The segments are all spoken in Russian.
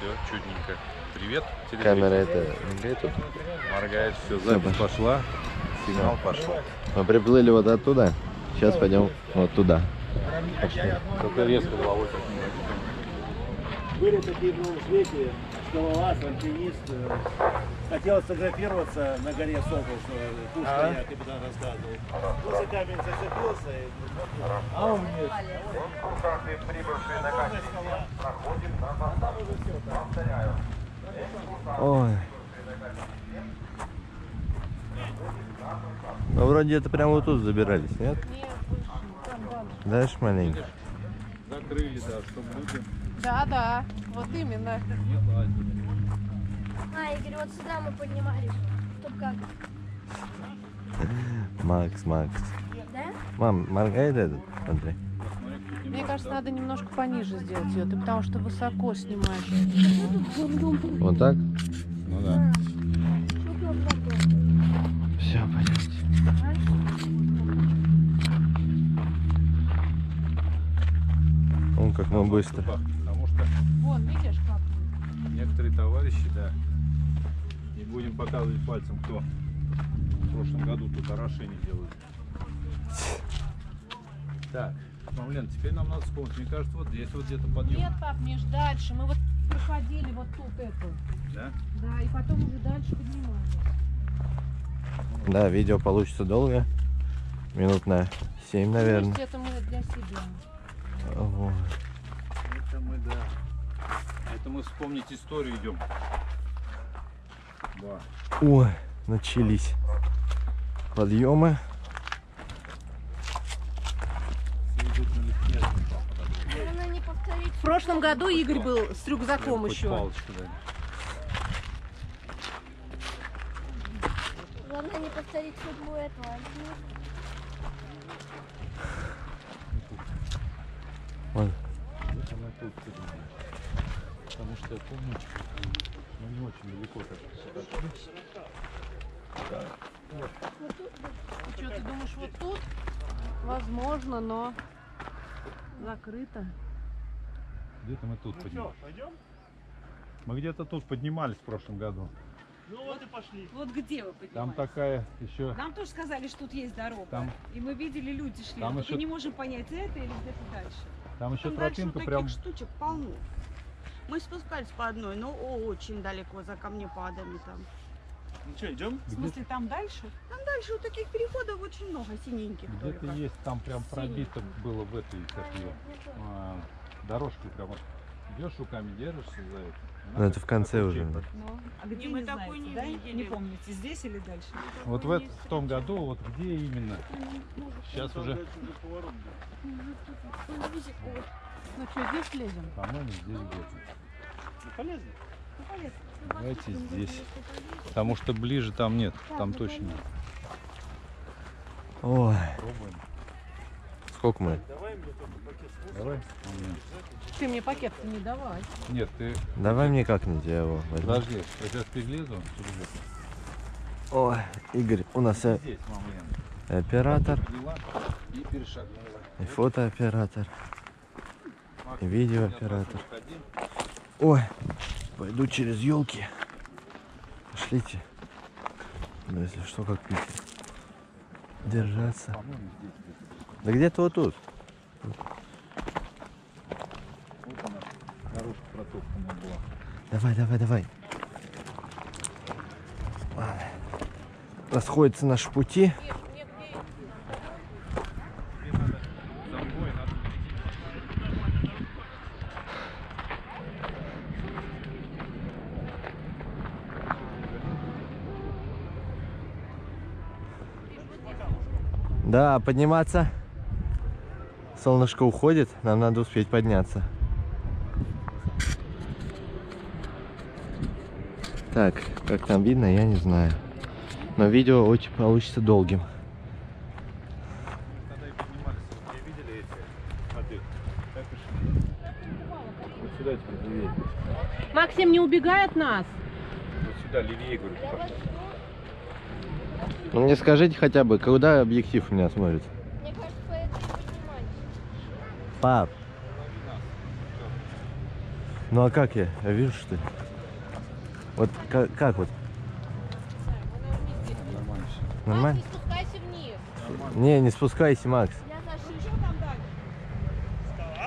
Все, чудненько. Привет, Камера это мигает тут? Моргает, все, запись пошла, сигнал пошел. Мы приплыли вот оттуда. Сейчас пойдем вот туда. Пошли. Только резко головой так не Были такие в новом свете, скалолаз, альпинист. Хотел сфотографироваться на горе Сокол, что Пушка я капитан рассказывал. Ну, за камень зацепился и... А у меня... Прибывшие на катер проходим на повторяю. Ой. Ну вроде это прямо вот тут забирались, нет? Нет, там дальше. Дальше маленько. закрыли, да, чтобы люди Да, вот именно. не лазили. Игорь, вот сюда мы поднимались. Чтоб как? Макс. Да? Мам, моргает этот? Смотри. Мне кажется, надо немножко пониже сделать ее, ты потому что высоко снимаешь. Вот так? Ну да. Все, понятно. Вон как мы быстро. Потому что Вон, видишь, как мы? некоторые товарищи, да, не будем показывать пальцем, кто в прошлом году тут орошение делали. Так, ну, Лен, теперь нам надо вспомнить. Мне кажется, вот здесь вот где-то подъем. Нет, пап, Миш, дальше. Мы вот проходили вот тут эту. Да? Да, и потом уже дальше поднимались. Да, видео получится долго. Минут на 7, наверное. Пусть это мы для себя. Вот. Это мы, да. Это мы вспомнить историю идем. Да. Ой, начались подъемы. Главное не повторить. В прошлом году Игорь был с рюкзаком Хоть еще. палочку, да. Главное не повторить судьбу этого. Вон. Вот она тут поднимается. Потому что я помню, мы не очень далеко так. Что, ты думаешь, вот тут? Возможно, но закрыто. Где-то мы тут поднимались. Мы где-то тут поднимались в прошлом году. Ну вот и пошли. Вот где вы поднимаетесь? Там такая еще. Нам тоже сказали, что тут есть дорога. Там- И мы видели, люди шли. Там Только еще- не можем понять, это или где-то дальше. Там еще Там дальше тропинка вот прям. таких штучек полно. Мы спускались по одной, но очень далеко за камнепадами там. Ну что, идем? В смысле, там дальше? Там дальше вот таких переходов очень много синеньких Где-то только. есть, там прям пробито было в этой, как ее, дорожке прям вот. Идешь руками, держишься за это. Ну, это в конце Как уже. ручей. Ну, а где мы не такой знаете, не да? видели. Не помните, здесь или дальше? Вот в том году, вот где именно? Сейчас уже, поворот. Ну что, здесь лезем? по-моему, здесь где-то. Ну, полезно. Давайте здесь. Потому что ближе там нет, там точно нет. Ой, Пробуем. сколько мы? Давай мне только пакет с Давай. Ты мне пакет не давай. Нет, ты Давай мне как-нибудь я его возьму. подожди, я сейчас перелезу. Ой, Игорь, у нас Здесь, мама Лена. оператор, Подняла и перешагнула. и фотооператор, и видеооператор. Выходи. Ой, пойду через елки. Пошлите. Ну, если что, как пить. Держаться. По-моему, здесь где-то. Да где-то вот тут. Вот она, дорожка протоптанная была. Давай. Расходятся наши пути. Да, подниматься. Солнышко уходит, нам надо успеть подняться. Так, как там видно, я не знаю. Но видео очень получится долгим. Когда и поднимались, где видели эти воды, так и шли. Вот сюда теперь левее. Максим, не убегай от нас. Вот сюда левее, говорю, пошли. Ну мне скажите хотя бы, куда объектив у меня смотрит? Мне кажется, по этой поднимались. Пап, Ну а как я? Я вижу, что... Вот как вот? Нормально все. Нормально? Не спускайся вниз. Не, не спускайся, Макс. Я за Что там дальше? Скала?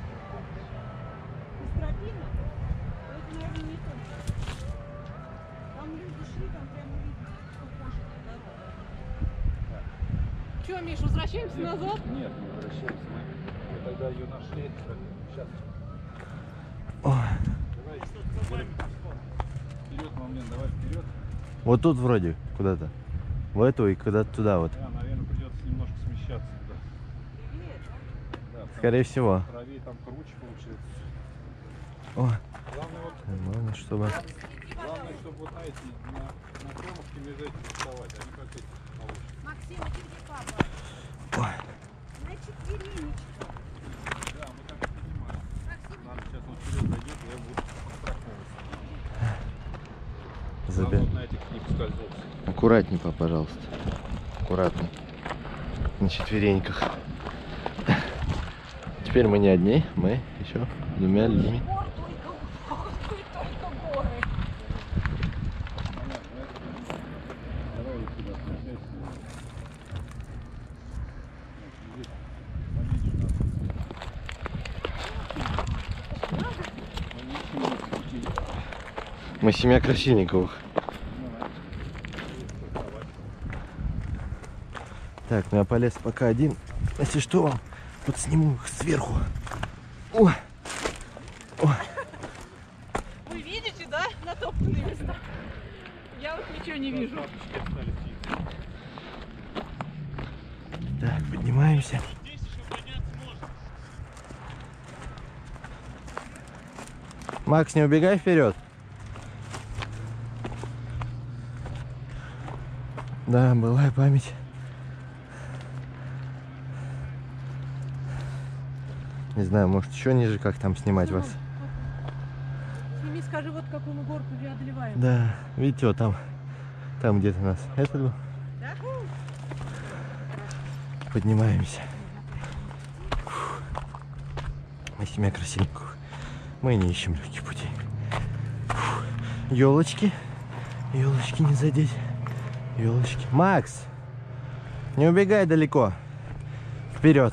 Из тропина? Это, наверное, не то. Там люди шли, там прямо видно, что кошка дорога. Че, Миш, возвращаемся назад? Нет, не возвращаемся. Мы тогда ее нашли. Сейчас. Ой. Давай. Вперед, момент, давай вперед. Вот тут вроде куда-то. В эту и куда-то туда вот. Да, наверное, придется немножко смещаться туда. Да, Скорее всего. правее там круче получается. О, Главное, вот, главное, чтобы... главное, чтобы вот на эти, на кромовке между этими вставать. Они как эти получше. Максим, а ты где папа? Ой. На четверенечках. Да, мы так и понимаем. Ладно, сейчас он вперед зайдет, я буду подстраховываться. Главное, вот на этих не поскользнуться. Аккуратней, папа, пожалуйста. Аккуратно. На четвереньках. Теперь мы не одни, мы еще двумя людьми. Давай вот сюда смещайся. Здесь поменьше надо. Мы семья Красильниковых. Так, ну я полез пока один. Если что, вам подсниму их сверху. О! О! Вы видите, да, натоптанные места? Я вот ничего не вижу. Так, поднимаемся. Макс, не убегай вперед. Да, былая память. Не знаю, может еще ниже, как там снимать вас. Сними, скажи, вот какую мы горку преодолеваем. Да, видите, вот там где-то нас этот был. Да? Поднимаемся. Фух. Мы семья Красильниковых. Мы не ищем легких путей. Елочки. Елочки не задеть. Елочки. Макс! Не убегай далеко. Вперед.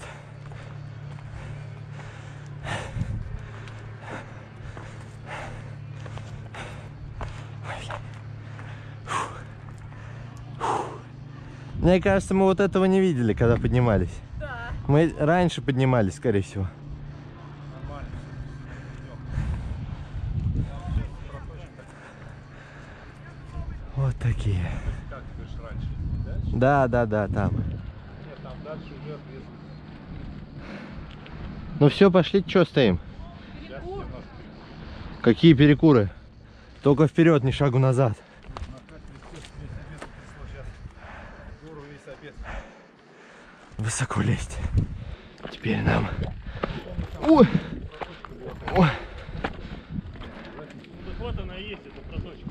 Мне кажется, мы вот этого не видели, когда поднимались. Да. Мы раньше поднимались, скорее всего. Вот такие. Как ты говоришь, раньше? Дальше? Да, там. Нет, там дальше уже без... Ну все, пошли, что стоим? Сейчас немножко Какие перекуры? Только вперед, ни шагу назад. Высоко лезть. Теперь нам... Ой! Ой! Вот она и есть, эта проточка.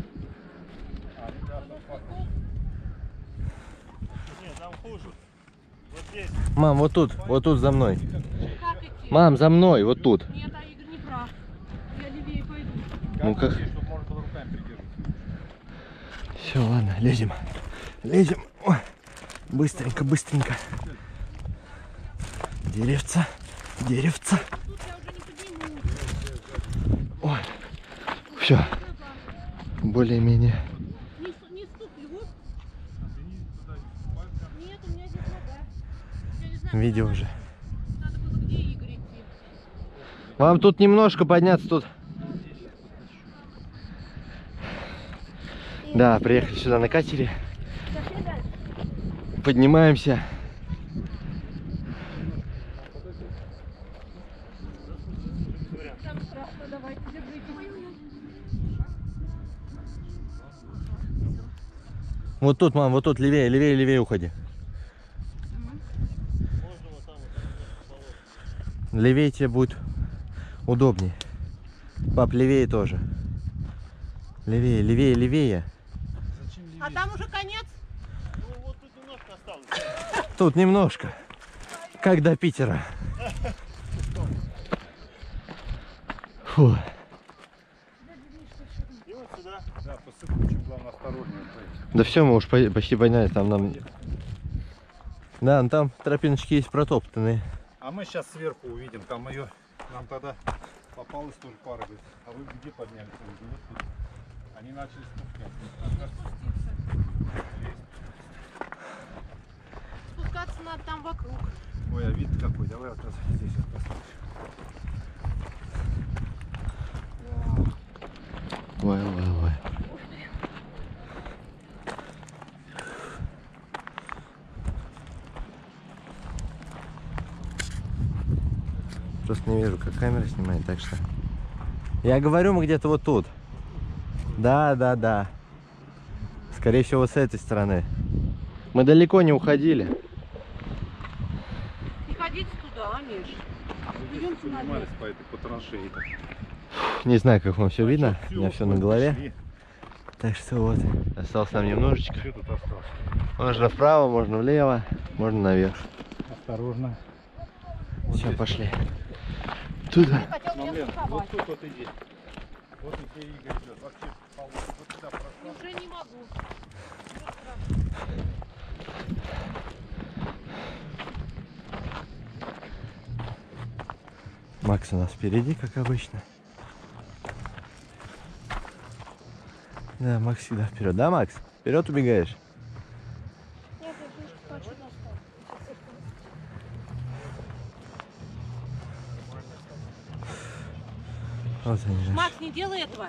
Нет, там хуже. Вот здесь. Мам, вот тут за мной. Как идти? Мам, за мной, вот тут. Нет, а Игорь не прав. Я левее пойду. Ну как? чтобы можно было руками придерживать. Все, ладно, лезем. Лезем. Ой. Быстренько, быстренько. Деревца, деревца. Тут я уже не подниму. Ой. Все. Более-менее. Не ступлю. Нет, у меня здесь нога. Я не знаю, Видео куда уже. надо было где Игорь идти. Вам тут немножко подняться тут. Да, приехали сюда на катере. Поднимаемся. Там страшно, давайте держите. Вот тут, мам, вот тут, левее, левее, левее уходи. Левее тебе будет удобнее. Пап, левее тоже. Левее, левее, левее. А там уже конец? Ну вот тут немножко осталось. Тут немножко. Как до Питера. Фух. Фу. И вот сюда. Да, посыпку очень главное осторожно. Да все, мы уж почти поднялись, там нам... Да, ну там тропиночки есть протоптанные. А мы сейчас сверху увидим, там ее, нам тогда попалась тоже пара, говорит, а вы где поднялись? Я говорю, вот тут. Они начали спускаться. Спускаться надо там вокруг. Ой, а вид какой, давай вот раз здесь вот посмотрим. Ой, ой, ой. Просто не вижу, как камера снимает, так что... Я говорю, мы где-то вот тут. Да, да, да. Скорее всего, с этой стороны. Мы далеко не уходили. Не ходите туда, Миш. Идемте на Поднимались по этой по траншеи. Не знаю, как вам все видно. У меня все на голове. Пошли. Так что вот. Осталось нам немножечко. Что тут осталось? Можно вправо, можно влево, можно наверх. Осторожно. Все, пошли. Туда. Мамлен, вот тут вот иди. Вот где Игорь идет. Вообще, вот сюда прошла. Уже не могу. Макс у нас впереди, как обычно. Да, Макс всегда вперед. Да, Макс? Вперед убегаешь? Нет, я фишку хочу достать. Вот они же. Макс, не делай этого.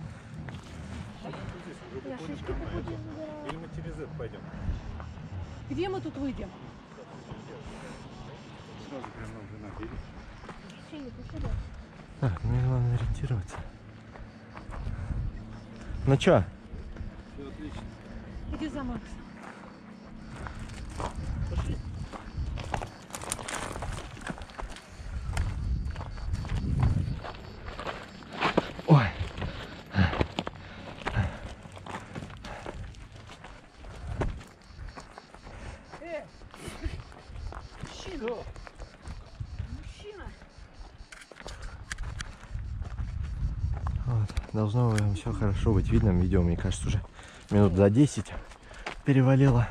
Я шишки какую-то забирала. Или мы через это пойдем? Где мы тут выйдем? Сразу прям нам же на берег. Синий, пошли, да. Так, мне главное ориентироваться. Ну чё? Все отлично. Иди за Максом. Ой. Вот. Должно вам все хорошо быть видно в видео, мне кажется, уже минут за 10 перевалило.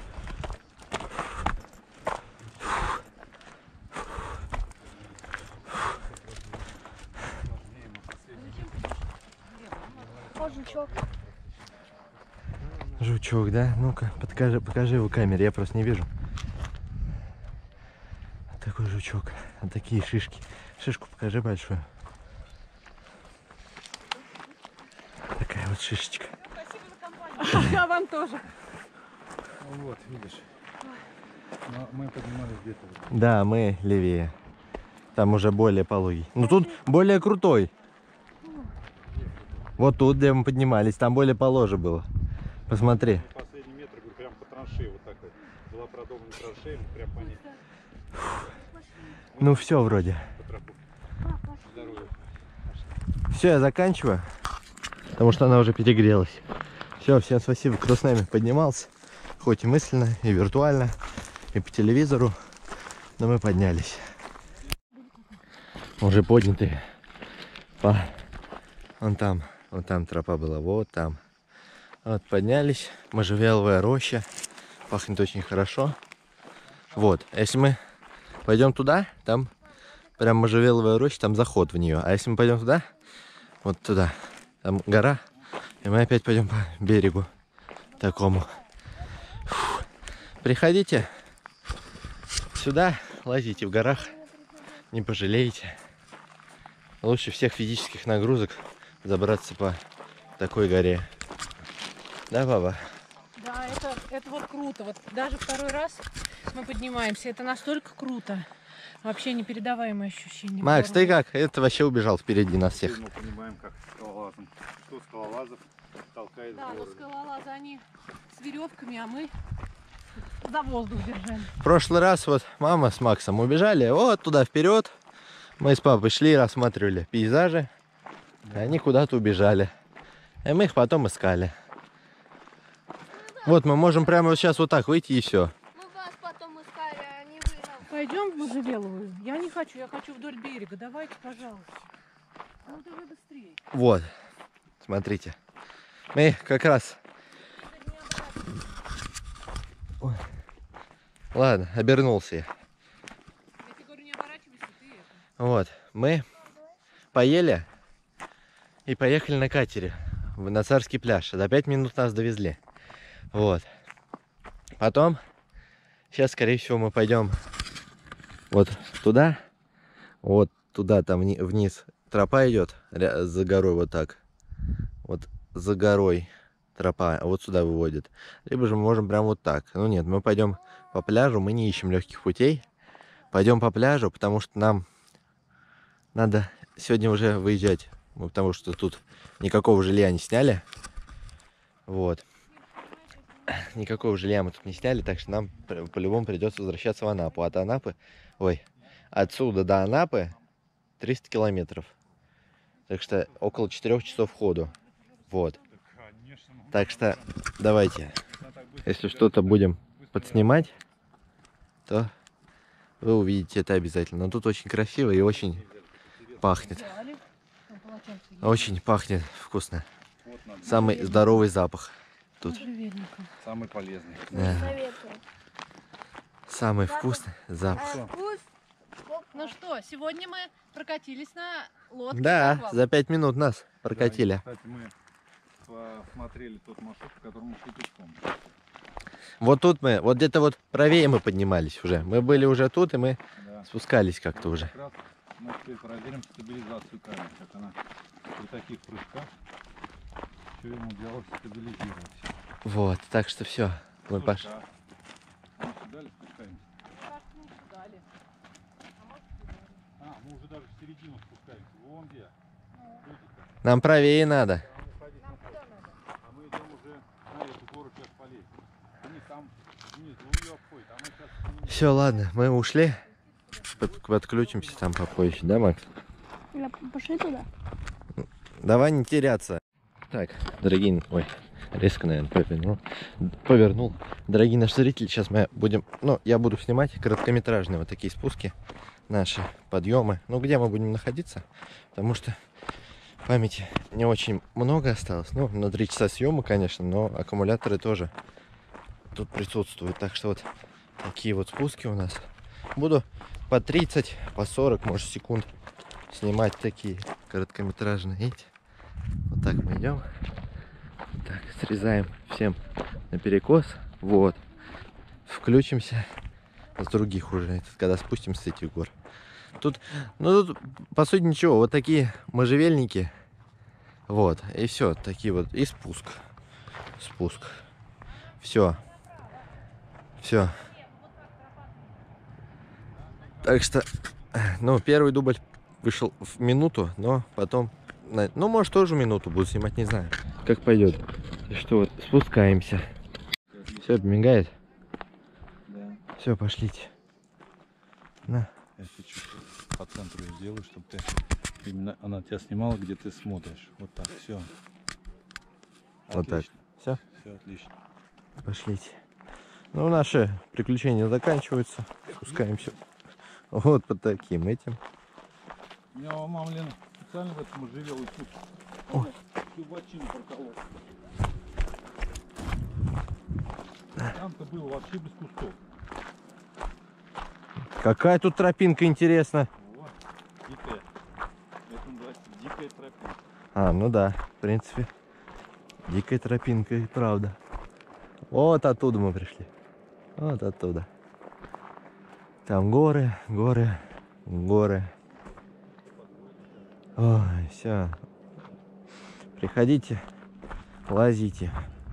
О, жучок. Жучок, да? Ну-ка, покажи его камере, я просто не вижу. Такой жучок, а такие шишки. Шишку покажи большую. Такая вот шишечка. А вам тоже. Ну вот, видишь. Но мы поднимались где-то. Да, мы левее. Там уже более пологий. Ну тут более крутой. Вот тут, где мы поднимались, там более положе было. Посмотри. Последний метр, говорю, прям по траншеи вот так вот. Была продолжена траншея, мы прям по ней. Ну все вроде. По тропу. Здоровья. Все, я заканчиваю. Потому что она уже перегрелась. Все, всем спасибо, кто с нами поднимался. Хоть и мысленно, и виртуально, и по телевизору. Но мы поднялись. Уже поднятые. Вон там тропа была, вот там. Вот поднялись. Можжевеловая роща. Пахнет очень хорошо. Вот, а если мы пойдем туда, там прям можжевеловая роща, там заход в нее. А если мы пойдем туда, вот туда, там гора, и мы опять пойдем по берегу такому. Фу. Приходите сюда, лазите в горах, не пожалеете. Лучше всех физических нагрузок забраться по такой горе. Да, баба? Да, это вот круто. Вот даже второй раз мы поднимаемся. Это настолько круто. Вообще непередаваемое ощущение. Макс, ты как? Это вообще убежал впереди нас всех. Мы понимаем, как скалолазом. Кто скалолазов толкает Да, в но горы. скалолазы они с веревками, а мы за воздух держали. В прошлый раз вот мама с Максом убежали вот туда вперед. Мы с папой шли, рассматривали пейзажи. И они куда-то убежали. И мы их потом искали. Вот мы можем прямо вот сейчас вот так выйти и все. Мы вас потом искали, а не вы нам. Пойдем в Можжевеловую. Я не хочу, я хочу вдоль берега. Давайте, пожалуйста. Ну давай быстрее. Вот, смотрите. Мы как раз... Ой. Ладно, обернулся я. Я тебе говорю, не оборачивайся, ты это. Вот, мы поели и поехали на катере на Царский пляж. За 5 минут нас довезли. Вот. Потом, сейчас, скорее всего, мы пойдем вот туда. Вот туда, там вниз тропа идет за горой вот так. Вот за горой тропа вот сюда выводит. Либо же мы можем прям вот так. Ну нет, мы пойдем по пляжу, мы не ищем легких путей. Пойдем по пляжу, потому что нам надо сегодня уже выезжать. Потому что тут никакого жилья не сняли. Вот. Никакого жилья мы тут не сняли, так что нам по-любому придется возвращаться в Анапу. От Анапы, ой, отсюда до Анапы 300 километров. Так что около 4 часов ходу. Вот. Так что давайте, если что-то будем подснимать, то вы увидите это обязательно. Но тут очень красиво и очень пахнет. Очень пахнет вкусно. Самый здоровый запах тут. Самый полезный. Да. Советую. Самый вкусный запах. Вкус. Ну что, сегодня мы прокатились на лодке. Да, как вам? за 5 минут нас прокатили. Да, кстати, мы посмотрели тот маршрут, по которому шли пешком. Вот тут мы, вот где-то вот правее мы поднимались уже. Мы были уже тут, и мы Да. спускались как-то уже. Как раз мы теперь проверим стабилизацию камеры, как она при таких прыжках, что ему удалось стабилизировать. Вот, так что все, мы пошли. Мы сюда ли спускаемся? Мы уже даже в середину спускаемся. Вон где. Нам правее надо. А мы идем уже на эту гору сейчас полезем. Они там внизу ее обходят, а мы сейчас... Все, ладно, мы ушли. Подключимся там попозже, да, Макс? Пошли туда. Давай не теряться. Так, дорогие... Ой, резко, наверное, повернул. Дорогие наши зрители, сейчас мы будем... Ну, я буду снимать короткометражные вот такие спуски. Наши подъемы. Ну, где мы будем находиться? Потому что памяти не очень много осталось. Ну, на 3 часа съема, конечно, но аккумуляторы тоже тут присутствуют. Так что вот такие вот спуски у нас. Буду по 30, по 40, может, секунд снимать такие короткометражные. Видите? Вот так мы идем. Так, срезаем всем наперекос. Вот. Включимся с других уже, когда спустимся с этих гор. Тут, ну тут, по сути, ничего. Вот такие можжевельники. Вот. И все. Такие вот. И спуск. Спуск. Все. Все. Так что, ну, первый дубль вышел в минуту, но потом, ну, может, тоже минуту буду снимать, не знаю, как пойдет. И что, вот, спускаемся. Все, мигает? Да. Все, пошлите. На. Я чуть-чуть по центру сделаю, чтобы ты именно она тебя снимала, где ты смотришь. Вот так, все. Вот так. Все? Все отлично. Пошлите. Ну, наши приключения заканчиваются. Спускаемся вот под таким этим. У меня мама Лена специально в этом можжевелый тут. Ой. Всю бочину проколол. Там-то было вообще без кустов. Какая тут тропинка, интересно. Вот, дикая. Это называется дикая тропинка. А, ну да, в принципе. Дикая тропинка, и правда. Вот оттуда мы пришли. Вот оттуда. Там горы, горы, горы. Ой, все. Приходите, лазите.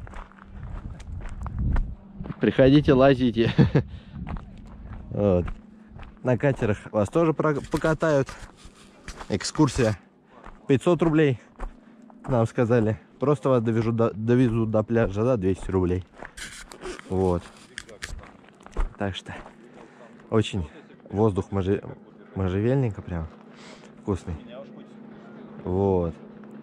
Приходите, лазите. Вот. На катерах вас тоже покатают. Экскурсия 500 рублей, нам сказали. Просто вас довезут до пляжа, да, 200 рублей. Вот. Так что очень воздух можжевельника прям вкусный. Вот.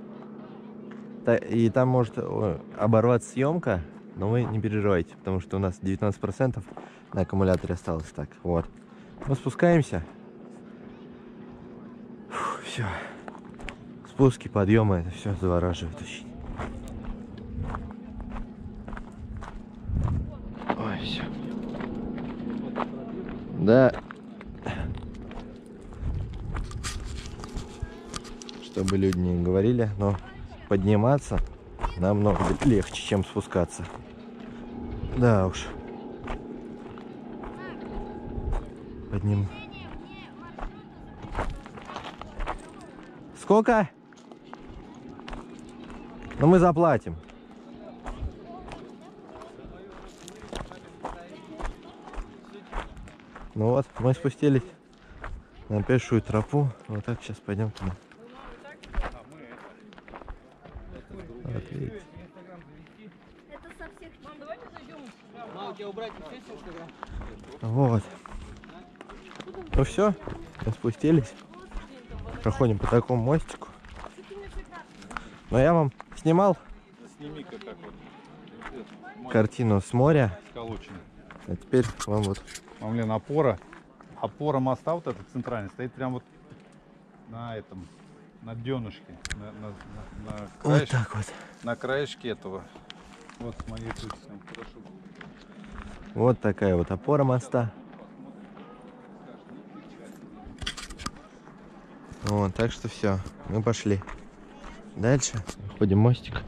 И там может оборваться съемка, но вы не переживайте, потому что у нас 19% на аккумуляторе осталось. Так, вот. Мы спускаемся. Все. спуски, подъемы, это все завораживает очень. Ой, все. Да. Чтобы люди не говорили, но подниматься намного легче, чем спускаться. Да уж. Подним. Сколько? Ну мы заплатим. Ну вот, мы спустились на пешую тропу. Вот так сейчас пойдем туда. Вот, видите. Это со всех Вот. Ну все, мы спустились. Проходим по такому мостику. Но я вам снимал Сними-ка так вот. картину с моря. Сколочено. А теперь вам вот. Вам, Лен, опора моста вот этот центральный стоит прям вот на этом, на дёнышке, на Вот краешке, так вот. на краешке этого. Вот смотри, тут хорошо. Вот такая вот опора моста. Вот, так что все, мы пошли. Дальше ходим мостик.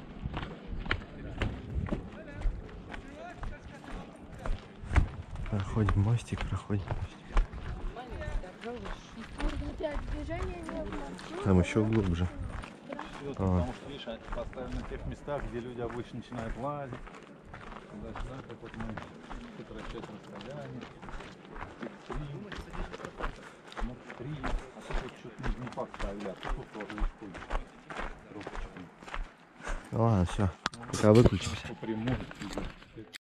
Проходим мостик, проходим мостик. Опять движения не было. Там еще глубже. Всё, потому что, видишь, они поставлены в тех местах, где люди обычно начинают лазить. Туда-сюда, как вот мы сокращать расстояние. Тут 3. Ну, 3. А тут вот что-то не поставили, а тут вот ручку. Ну ладно, все. Пока выключимся. По прямой.